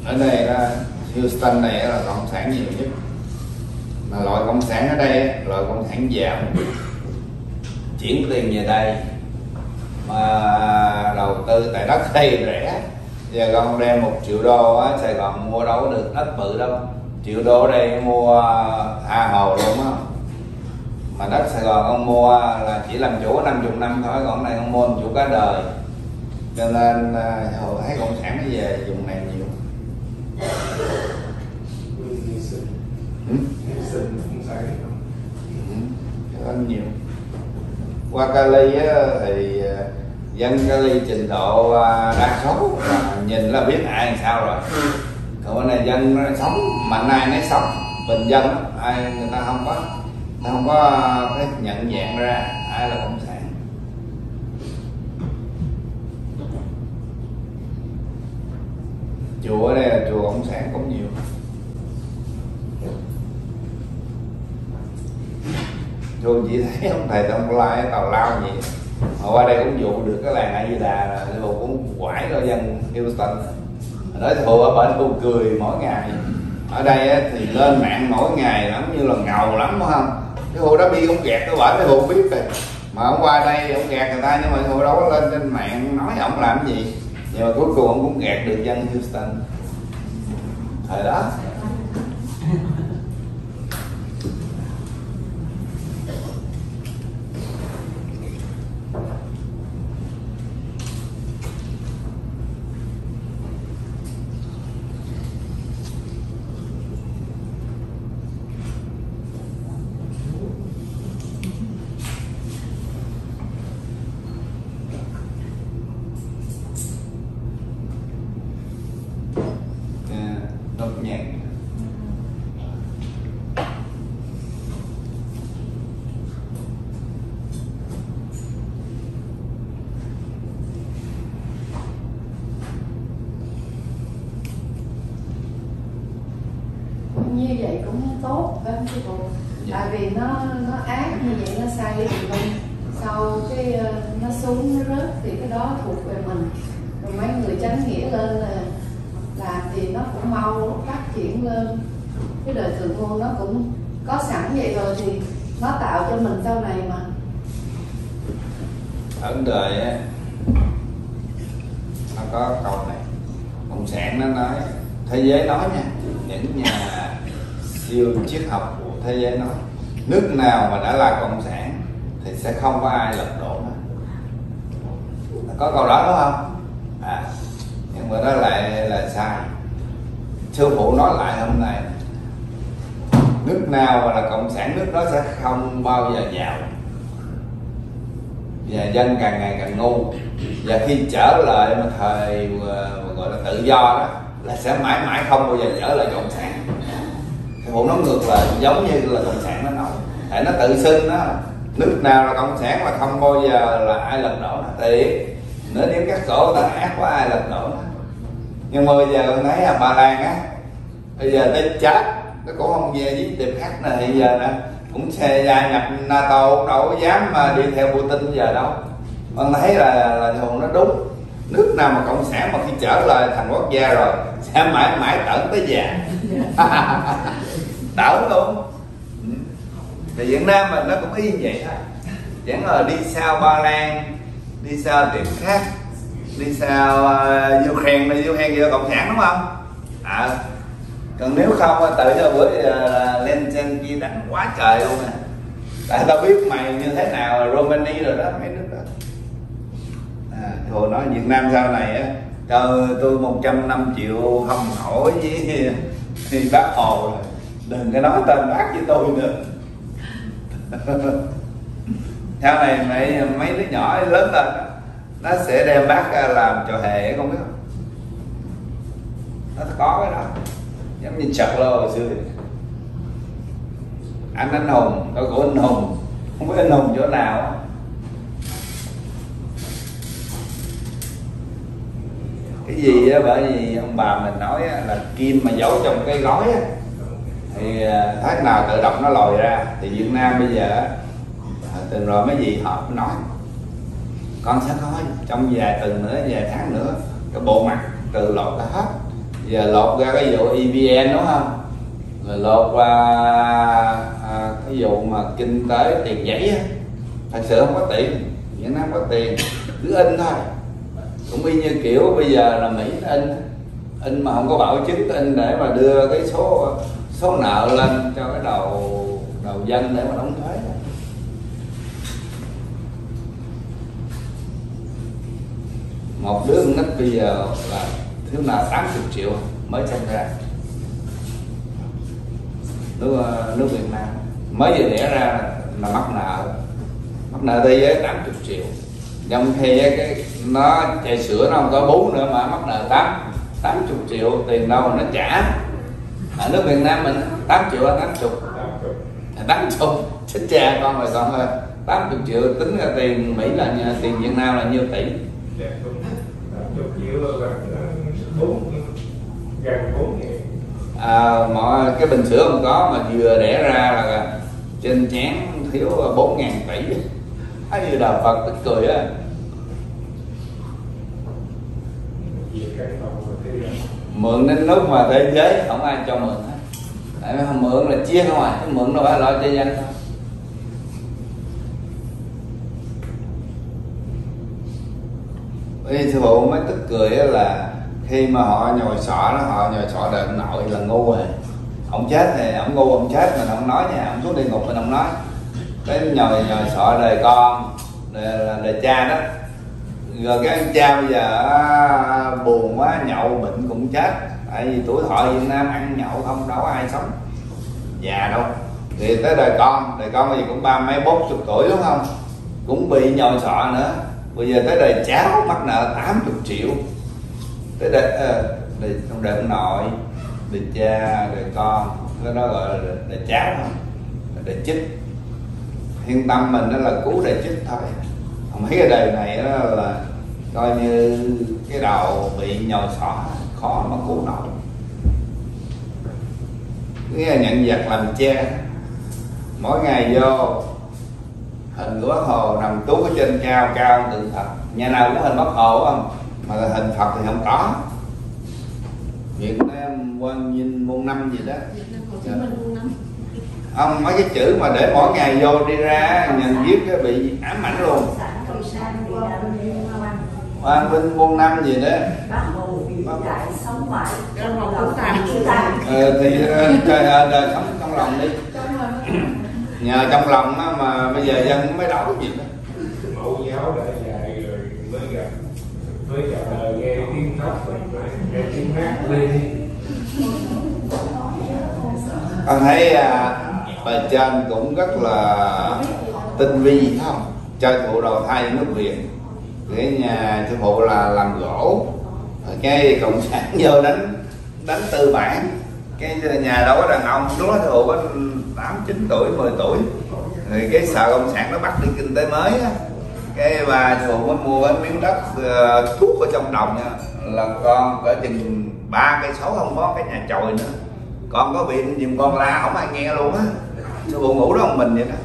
ở đây là Houston này là cộng sản nhiều nhất, mà loại cộng sản ở đây loại cộng sản giàu chuyển tiền về đây mà đầu tư tại đất đây rẻ. Giờ con đem 1 triệu đô á, Sài Gòn mua đâu có được đất bự đâu, 1 triệu đô ở đây mua tha hồ luôn á. Mà đất Sài Gòn con mua là chỉ làm chủ 50 năm thôi, còn này con mua làm chủ cả đời. Cho nên hồi thấy cộng sản nó về vùng này nhiều. Nhiều. Qua Cali á, thì dân Cali trình độ đa số nhìn là biết ai làm sao rồi. Còn bên này dân nó sống mạnh ai nấy sống, bình dân ai người ta không có cái nhận dạng ra ai là cộng sản. Chùa ở đây là chùa cộng sản cũng nhiều. Chùa chỉ thấy ông thầy Tông Lai tào lao gì mà qua đây cũng dụ được cái làng A Di Đà là Thầy Hù cũng quải cho dân Houston. Nói Thầy Hù ở bển Hù cười mỗi ngày. Ở đây thì lên mạng mỗi ngày lắm như là ngầu lắm đúng không? Thầy Hù đã bị ông kẹt cái bển Thầy Hù biết rồi. Mà ông qua đây ông kẹt người ta, nhưng mà Thầy Hù đâu có lên trên mạng nói ông làm cái gì. Nhưng mà cuối cùng ông cũng kẹt được dân Houston thời đó. Nốt nhạc. Như vậy cũng tốt phải không chị Hù? Tại vì nó ác như vậy, nó sai với mình, sau cái nó xuống nó rớt thì cái đó thuộc về mình. Rồi mấy người chánh nghĩa lên là làm thì nó cũng mau phát triển lên. Cái đời thượng nguồn nó cũng có sẵn vậy rồi thì nó tạo cho mình sau này mà. Ở đời á nó có câu này, cộng sản nó nói, thế giới nói nha, những nhà siêu triết học của thế giới nói, nước nào mà đã là cộng sản thì sẽ không có ai lật đổ nó. Có câu đó đúng không? Nhưng mà đó lại là sai. Sư phụ nói lại hôm nay, nước nào mà là cộng sản nước đó sẽ không bao giờ giàu, và dân càng ngày càng ngu. Và khi trở lại mà thời gọi là tự do đó là sẽ mãi mãi không bao giờ trở lại cộng sản. Sư phụ nói ngược lại, giống như là cộng sản nó nói, tại nó tự xưng đó, nước nào là cộng sản mà không bao giờ là ai lật đổ nó. Thì nếu đến các cổ ta ác quá ai lật đổ nó. Nhưng mà bây giờ con thấy Ba Lan á, bây giờ tới chết nó cũng không về với tiệm khách này. Bây giờ nè cũng xe gia nhập NATO cũng đâu có dám mà đi theo Putin giờ đâu. Con thấy là Hùng nó đúng, nước nào mà cộng sản mà khi trở lại thành quốc gia rồi sẽ mãi mãi tận tới già. Tận luôn. Thì Việt Nam mình nó cũng y vậy thôi, chẳng là đi sau Ba Lan, đi sau tiệm khác, đi sau Ukraine kia cộng sản đúng không? Còn nếu không tự cho bữa lên trên kia đánh quá trời luôn nè. Tại tao biết mày như thế nào, Romania rồi đó, mấy nước đó. Hồi nói Việt Nam sau này á, cho tôi 150 triệu không nổi với bác Hồ rồi, đừng có nói tên bác với tôi nữa. Sau này mấy đứa nhỏ lớn lên nó sẽ đem bác làm trò hề, không biết không? Nó có cái đó giống như chật lô hồi xưa. Anh Hùng, tôi của anh Hùng, không biết anh Hùng chỗ nào. Cái gì á, bởi vì ông bà mình nói là kim mà giấu trong cái gói á, thì tháng nào tự động nó lòi ra. Thì Việt Nam bây giờ từng rồi mấy gì họ cũng nói con sẽ coi trong vài tuần nữa, vài tháng nữa cái bộ mặt tự lộ ra hết. Giờ lột ra cái vụ EVN đúng không, rồi lột qua cái vụ mà kinh tế tiền giấy á, thật sự không có tiền, Việt Nam có tiền cứ in thôi, cũng y như kiểu bây giờ là Mỹ nó in mà không có bảo chứng, in để mà đưa cái số nợ lên cho cái đầu dân để mà đóng thuế. Một đứa con nít bây giờ là thiếu nào 80 triệu mới sinh ra. Nước Việt Nam mới vừa đẻ ra là mắc nợ thế giới 80 triệu, trong khi cái nó chạy sữa nó không có bú nữa mà mắc nợ 80 triệu, tiền đâu mà nó trả. Ở nước Việt Nam mình 8 triệu là 80 chết cha con rồi, còn 80 triệu tính ra tiền Mỹ là tiền Việt Nam là nhiêu tỷ. Mọi cái bình sữa không có mà vừa đẻ ra là trên chén thiếu 4.000 tỷ. Thấy như Đạo Phật tức cười á. Mượn đến lúc mà thế giới không ai cho mượn hết, tại mượn là chia không à, mượn đâu phải lo cho dân thôi. Bây sư phụ mới tức cười là khi mà họ nhồi sọ đời ông nội là ngu rồi, ông chết thì ông ngu, ông chết mình không nói nha, ông xuống địa ngục mình không nói. Cái nhồi sọ đời con, đời cha đó, rồi cái anh cha bây giờ buồn quá nhậu bệnh cũng chết, tại vì tuổi thọ Việt Nam ăn nhậu không, đâu có ai sống già đâu. Thì tới đời con bây giờ cũng 30 40 tuổi đúng không, cũng bị nhồi sọ nữa. Bây giờ tới đời cháu mắc nợ 80 triệu, tới đời ông nội, đời cha, đời con, cái đó gọi là đời cháu không, đời chích. Yên tâm mình đó là cứu đời chích thôi. Mấy cái đời này đó là coi như cái đầu bị nhồi sọ khó mà cứu nổi. Nghĩa là nhận vật làm cha, mỗi ngày vô hình của Bác Hồ nằm tuốt ở trên cao tượng Phật, nhà nào cũng hình Bác Hồ không, mà là hình Phật thì không có. Việt Nam Quang Vinh Muôn Năm gì đó, ông mấy cái chữ mà để mỗi ngày vô đi ra nhận viết cái bị ám ảnh luôn. Quang Vinh Muôn Năm gì đó. Thì đời sống trong lòng đi, nhờ trong lòng đó mà bây giờ dân mới đổi gì đó. Mẫu giáo đã dạy rồi mới gặp nghe tiếng khóc, nghe tiếng hát lên. Con thấy bài trên cũng rất là tinh vi không, chơi phụ đầu thai nước Việt. Cái nhà sư phụ là làm gỗ, cái cộng sản vô đánh tư bản, cái nhà đâu có đàn ông, lúc đó sư phụ có 8, 9 tuổi, 10 tuổi, thì cái sợ cộng sản nó bắt đi kinh tế mới á, cái bà sư phụ mới mua cái miếng đất thuốc ở trong đồng nha, là con cỡ chừng 3 cây số không có cái nhà chòi nữa, con có bị dùm con la không ai nghe luôn á. Sư phụ ngủ đó một mình vậy đó,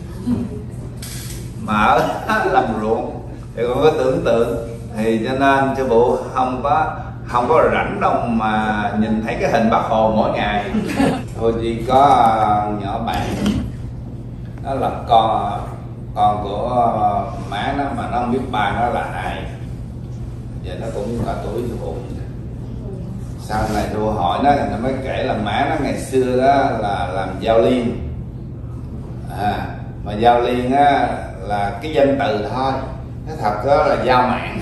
mà ở làm ruộng thì con có tưởng tượng, thì cho nên sư phụ không có rảnh đâu mà nhìn thấy cái hình Bác Hồ mỗi ngày. Thôi chỉ có nhỏ bạn đó là con của má nó, mà nó không biết ba nó là ai, giờ nó cũng cả tuổi sư phụ. Sau này tôi hỏi nó mới kể là má nó ngày xưa đó là làm giao liên, mà giao liên á là cái danh từ thôi, nó thật đó là giao mạng.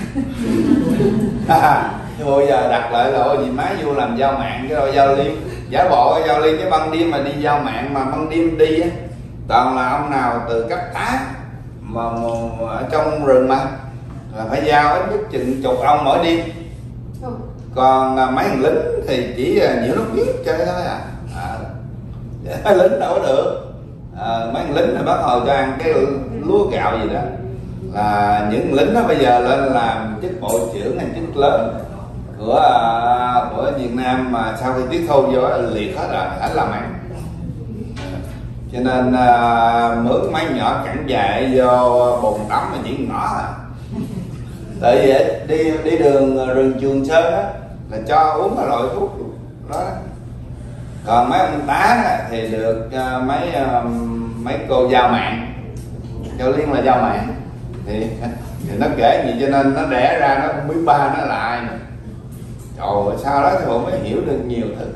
Nhưng bây giờ đặt lại là ôi gì má vô làm giao mạng cái đâu giao liên, giả bộ cái giao liên cái ban đêm mà đi giao mạng, mà ban đêm đi á toàn là ông nào từ cấp tá mà ở trong rừng mà là phải giao ít nhất chừng chục ông mỗi đêm. Còn mấy thằng lính thì chỉ nhiều lúc biết chơi thôi lính đâu có được. Mấy thằng lính là Bác Hồ cho ăn cái lúa gạo gì đó, là những lính đó bây giờ lên làm chức bộ trưởng hay chức lớn của Việt Nam, mà sau khi tiếp thu vô liệt hết rồi, hết làm ăn. Cho nên mướn mấy nhỏ cẳng dài vô bồn tắm mà chỉ ngõ tại vì đi đường rừng Trường Sơn á, là cho uống cái loại thuốc đó. Còn mấy ông tá thì được mấy cô giao mạng, Châu Liên là giao mạng thì nó kể gì cho nên nó đẻ ra nó không biết ba nó là ai mà. Trời ơi, sau đó thì họ mới hiểu được nhiều thứ.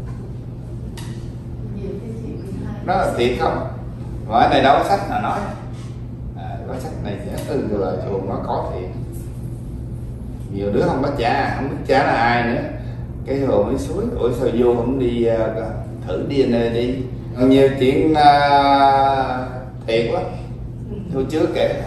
Nó là thiệt không? Mà ở này đâu có sách nào nói. Có sách này từ lời thường nó có thiệt. Nhiều đứa không có cha, không biết cha là ai nữa. Cái hồ mới suối, ôi sao vô không đi thử DNA đi. Nhiều chuyện thiệt quá. Tôi chưa kể.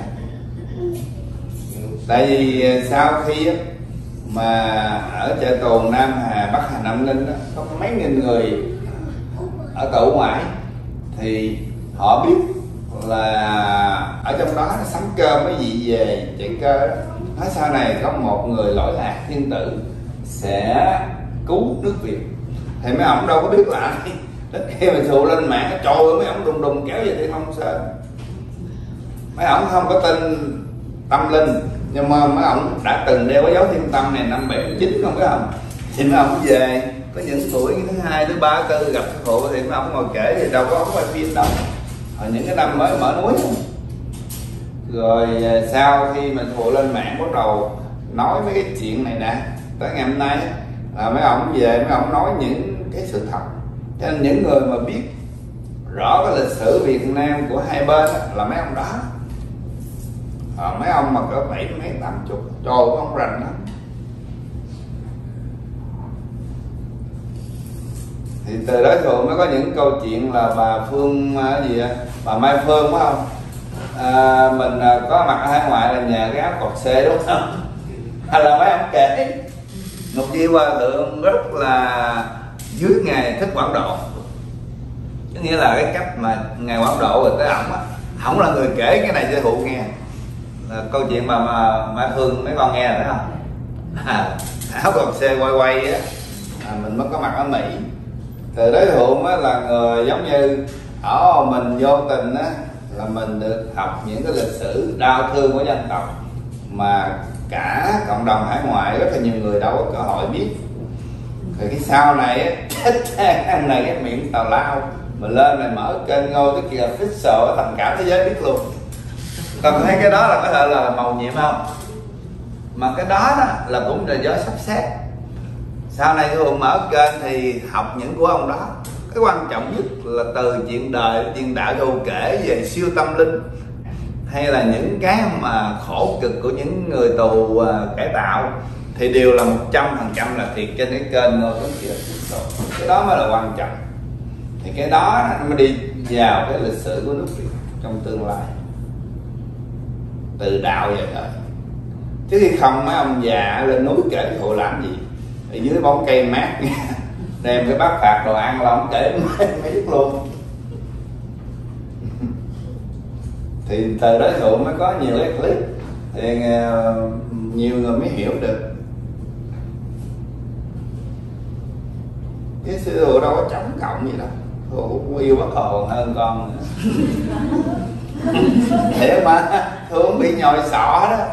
Tại vì sau khi mà ở chợ Cồn, Nam Hà, Bắc Hà, Nam Ninh đó, có mấy nghìn người ở tù ngoại thì họ biết là ở trong đó nó sắm cơm cái gì về chạy cơ đó. Nói sau này có một người lỗi lạc thiên tử sẽ cứu nước Việt thì mấy ông đâu có biết là ai. Đến khi mà xù lên mạng nó trôi mấy ông đùng đùng kéo về Thiên Long Sơn. Mấy ông không có tin tâm linh nhưng mà mấy ông đã từng đeo cái dấu thiên tâm này năm 79 không biết không, thì mấy ông về có những tuổi thứ 2, thứ 3, thứ 4 gặp sư phụ thì mấy ông ngồi kể thì đâu có ống quay phim đâu. Hồi những cái năm mới mở núi rồi sau khi mình phụ lên mạng bắt đầu nói mấy cái chuyện này nè, tới ngày hôm nay là mấy ông về mấy ông nói những cái sự thật. Cho nên những người mà biết rõ cái lịch sử Việt Nam của hai bên là mấy ông đó. Mấy ông mà có 70 mấy 80, trời ơi ông rành lắm. Thì từ đó thường mới có những câu chuyện là bà Phương gì vậy? Bà Mai Phương phải không? Mình có mặt ở hải ngoại là nhờ cái áo cọt xê đúng không? Hay là mấy ông kể Ngọc Di Hòa Thượng rất là dưới Ngài Thích Quảng Độ. Có nghĩa là cái cách mà Ngài Quảng Độ rồi tới ổng á, ổng là người kể cái này cho Thụ nghe. Là câu chuyện mà Mai Phương mấy con nghe rồi đó không? Áo cọt xê quay á, mình mới có mặt ở Mỹ. Từ đối tượng á là người giống như ở mình vô tình á là mình được học những cái lịch sử đau thương của dân tộc mà cả cộng đồng hải ngoại rất là nhiều người đâu có cơ hội biết. Rồi cái sau này á, chết ăn này cái miệng tào lao mình lên này mở kênh Ngô cái kia official tầm cả thế giới biết luôn. Còn thấy cái đó là có thể là màu nhiệm không? Mà cái đó là cũng là do sắp xếp. Sau này tôi mở kênh thì học những của ông đó. Cái quan trọng nhất là từ chuyện đời, chuyện đạo tôi kể về siêu tâm linh hay là những cái mà khổ cực của những người tù cải tạo thì đều là 100% là thiệt trên cái kênh Ngô Tuấn Kiệt. Cái đó mới là quan trọng. Thì cái đó nó mới đi vào cái lịch sử của nước Việt trong tương lai. Từ đạo về đời. Chứ khi không mấy ông già lên núi kể cái Thụ làm gì? Ở dưới bóng cây mát đem cái bát phạt đồ ăn là ông kể mới biết luôn. Thì từ đó Thụ mới có nhiều cái clip thì nhiều người mới hiểu được. Cái sư Thụ đâu có chống cộng gì đâu, Thụ cũng yêu bác Hồ hơn con nữa. Thế mà Thụ cũng bị nhồi sọ đó.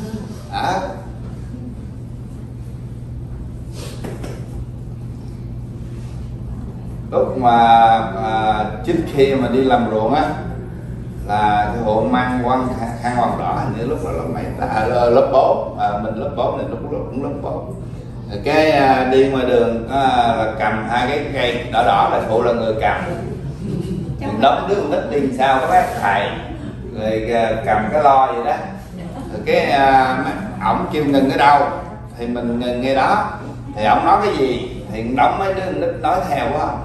Lúc mà trước khi mà đi làm ruộng á là cái hộ mang khăn hoàng đỏ, hình như lúc đó lớp mấy ta lớp 4, mình lớp 4 này lúc cũng lớp 4. Rồi cái đi ngoài đường là cầm hai cái cây đỏ đỏ là Thụ là người cầm. Đống đứa con nít đi sao có bác thầy rồi cầm cái lo vậy đó. Rồi cái ổng kêu ngừng ở đâu thì mình ngừng ngay đó. Thì ổng nói cái gì thì đóng mấy đứa con nít nói theo quá không.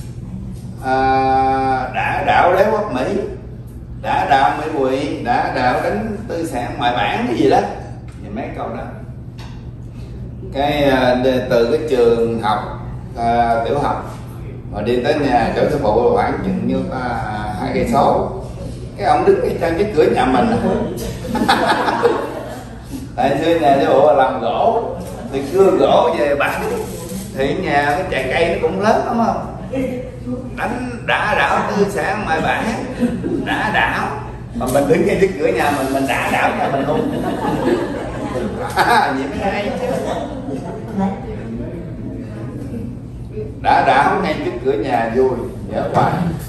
Đã đạo đế quốc Mỹ, đã đạo Mỹ Quỵ, đã đạo đánh tư sản ngoại bản cái gì đó, thì mấy câu đó. Cái từ cái trường học tiểu học mà đi tới nhà chỗ sư phụ khoảng chừng như 2 cây số, cái ông đứng cái trên cái cửa nhà mình. Tại xưa nhà sư phụ làm gỗ thì cưa gỗ về bán thì nhà cái chạy cây nó cũng lớn lắm không. Đánh đã đảo tư sản ngoại bản, đã đảo mà mình đứng ngay trước cửa nhà mình đã đảo nhà mình luôn. Vậy mới hay chứ. đã không ngay trước cửa nhà vui nhớ hoài.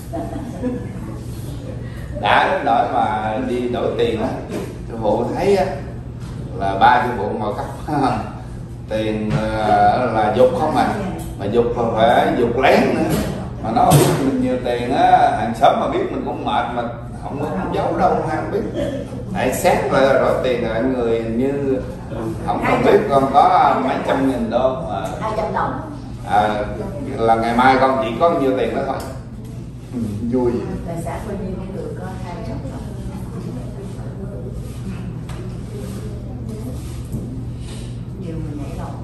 Đã đến nỗi mà đi đổi tiền á, sư phụ thấy á, là ba sư phụ ngồi cắt tiền là dục không mà dục là phải dục lén nữa, mà nó biết mình nhiều tiền á, hàng xóm mà biết mình cũng mệt mà không giấu đâu không biết. Tại xét lại rồi tiền là người như không biết con có mấy trăm nghìn đô mà 200 đồng là ngày mai con chỉ có nhiêu tiền đó thôi. Vui. tài sản bao nhiêu mới được có 200 đồng. Nhiều mình nhảy lòng.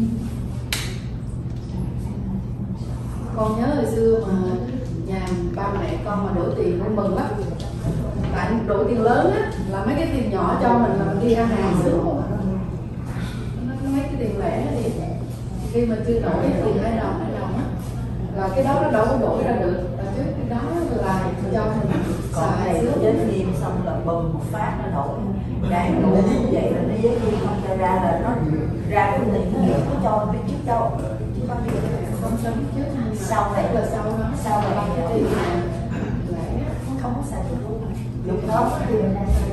Con nhớ hồi xưa mà nhà ba mẹ con mà đổi tiền con mừng lắm, tại đổi tiền lớn á là mấy cái tiền nhỏ cho mình là mình đi ăn hàng sướng. Mấy cái tiền lẻ thì khi mà chưa đổi tiền 2 đồng á là cái đó nó đâu có đổi ra được, là cái đó là cho mình Còn xài này sướng. đến đêm xong là bùm một phát nó đổi. Đang ngủ vậy là nó giới thiệu không cho ra là nó ra cái tiền nó được nó cho biết trước đâu. Chứ có gì Không sớm chứ sau này là sau đó sau này cái tiền lẻ không có xài được luôn. Lúc đó tiền